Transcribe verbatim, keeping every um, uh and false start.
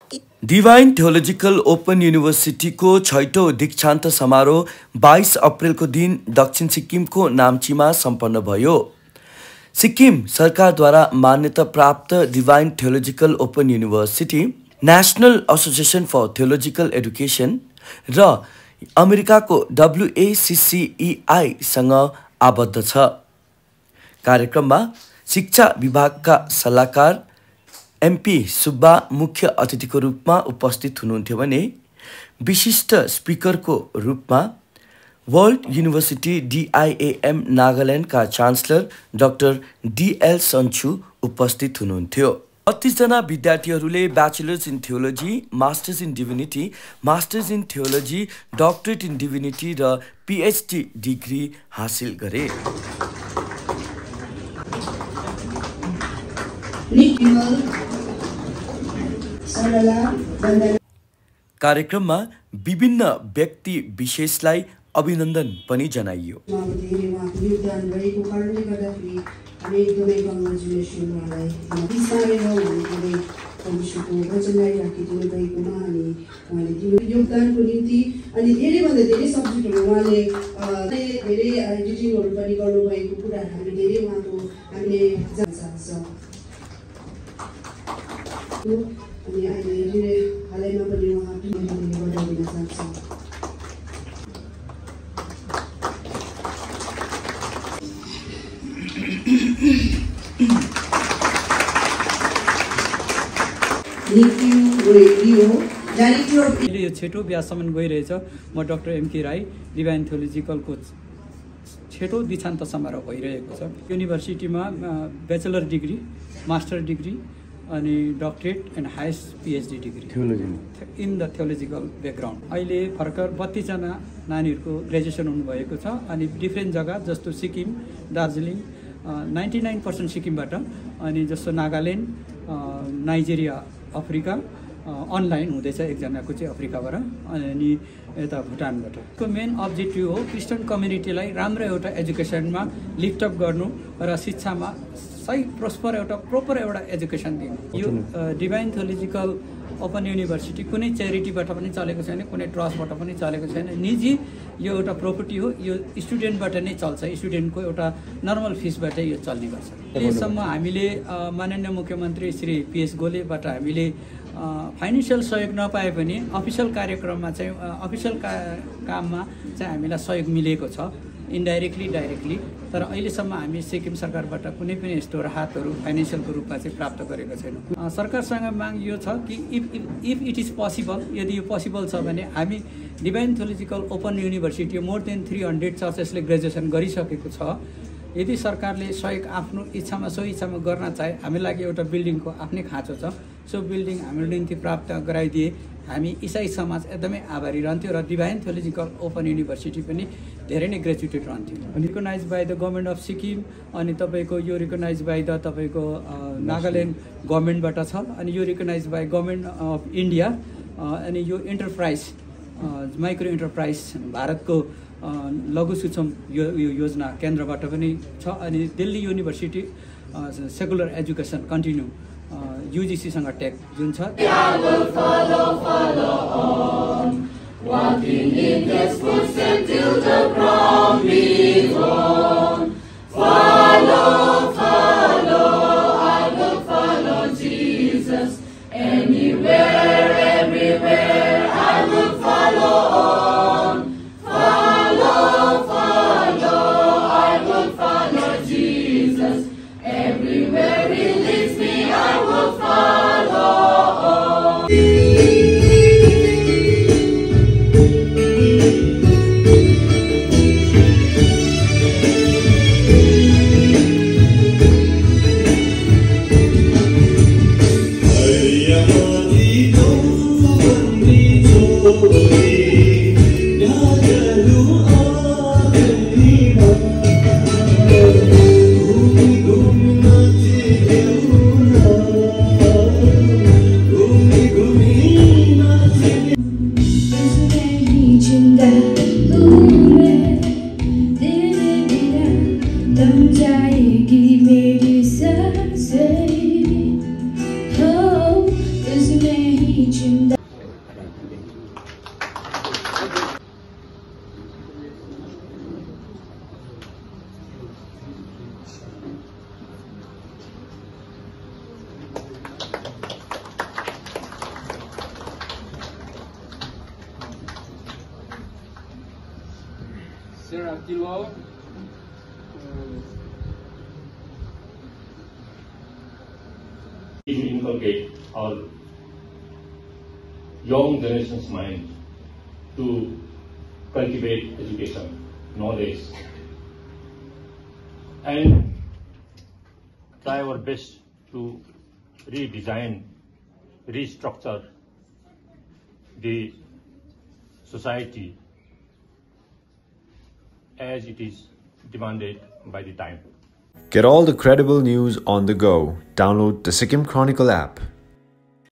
Divine theological open युनिभर्सिटीको छैटौं दीक्षान्त समारोह बाइस अप्रेलको दिन दक्षिण सिक्किमको नाम्चीमा सम्पन्न भयो। सिक्किम सरकारद्वारा मान्यता प्राप्त divine theological open university national association for theological education र अमेरिकाको डब्ल्युएसिसिईआईसँग आबद्ध छ। कार्यक्रममा शिक्षा विभागका सल्लाहकार एमपी सुब्बा मुख्य अतिथिको रूपमा उपस्थित हुनुहुन्थ्यो भने विशिष्ट स्पिकरको रूपमा वर्ल्ड युनिभर्सिटी डिआइएएम नागाल्यान्डका चान्सलर डाक्टर डिएल सन्चु उपस्थित हुनुहुन्थ्यो। बत्तीस जना विद्यार्थीहरूले bachelors in theology, masters in divinity, masters in theology, doctorate in divinity र पीएचडी डिग्री हासिल गरे। कार्यक्रममा विभिन्न व्यक्ति विशेषलाई अभिनन्दन पनि जनाइयो। योगदानको निम्ति अनि धेरैभन्दा धेरै सब्जेक्टहरू उहाँले धेरै एडिटिङहरू पनि गर्नुभएको कुरा हामी धेरै उहाँको हामीले जान्न सक्छौँ। अनि अहिले हालैमा पनि उहाँ बधाई दिन चाहन्छौँ। अहिले यो छेटौँ व्याससम्म गइरहेछ। म डाक्टर एमके राई, डिभाइन थियोलोजिकलको छेटौँ दीक्षान्त समारोह भइरहेको छ। युनिभर्सिटीमा ब्याचलर डिग्री, मास्टर डिग्री अनि doctorate and highest PhD degree in the theological background. अहिले भर्खर बत्तीसजना नानीहरूको ग्रेजुएसन हुनुभएको छ अनि डिफ्रेन्ट जग्गा जस्तो Sikkim, Darjeeling, ninety nine percent सिक्किमबाट अनि जस्तो नागाल्यान्ड, नाइजेरिया, अफ्रिका अनलाइन हुँदैछ, एकजनाको चाहिँ अफ्रिकाबाट अनि यता भुटानबाट। को मेन अब्जेक्टिभ हो क्रिस्चियन कम्युनिटीलाई राम्रो एउटा एजुकेसनमा लिफ्टअप गर्नु र शिक्षामा सही प्रोस्पर एउटा प्रोपर एउटा एजुकेसन दिनु। यो डिभाइन थियोलोजिकल ओपन युनिभर्सिटी कुनै च्यारिटीबाट पनि चलेको छैन, कुनै ट्रस्टबाट पनि चलेको छैन, निजी यो एउटा प्रोपर्टी हो। यो स्टुडेन्टबाट नै चल्छ, स्टुडेन्टको एउटा नर्मल फिसबाटै यो चल्ने गर्छ। यसम्म हामीले माननीय मुख्यमन्त्री श्री पीएस गोलेबाट हामीले फाइनेन्सियल सहयोग नपाए पनि अफिसियल कार्यक्रममा चाहिँ अफिसियल का काममा चाहिँ हामीलाई सहयोग मिलेको छ, इन्डाइरेक्टली डाइरेक्टली। तर अहिलेसम्म हामी सिक्किम सरकारबाट कुनै पनि यस्तो राहतहरू फाइनेन्सियलको रूपमा चाहिँ प्राप्त गरेको छैनौँ। सरकारसँग माग यो छ कि if if it is possible, यदि यो पोसिबल छ भने हामी divine theological open university more than three hundred चर्चेसले ग्रेजुएसन गरिसकेको छ। यदि सरकारले सहयोग आफ्नो इच्छामा सो इच्छामा गर्न चाहे, हामी लागि एउटा बिल्डिङको आफ्नै खाँचो छ, सो बिल्डिङ हाम्रो निम्ति प्राप्त गराइदिए हामी इसाई समाज एकदमै आभारी रहन्थ्यो र डिभाइन थियोलोजिकल ओपन युनिभर्सिटी पनि धेरै नै ग्रेजुएटेड रहन्थ्यो। Recognize by the government of Sikkim अनि तपाईँको यो रिकगनाइज बाई द तपाईँको नागाल्यान्ड गभर्मेन्टबाट छ अनि यो recognize by government of India अनि यो इन्टरप्राइज माइक्रो इन्टरप्राइज भारतको लघु सूक्ष्म यो योजना केन्द्रबाट पनि छ अनि Delhi university secular education continue युजिसीसँग ट्याग जुन छ। Gumi Serafilo, inculcate our young generation's mind to cultivate education, knowledge, and try our best to redesign, restructure the society as it is demanded by the time. Get all the credible news on the go. Download the Sikkim Chronicle app.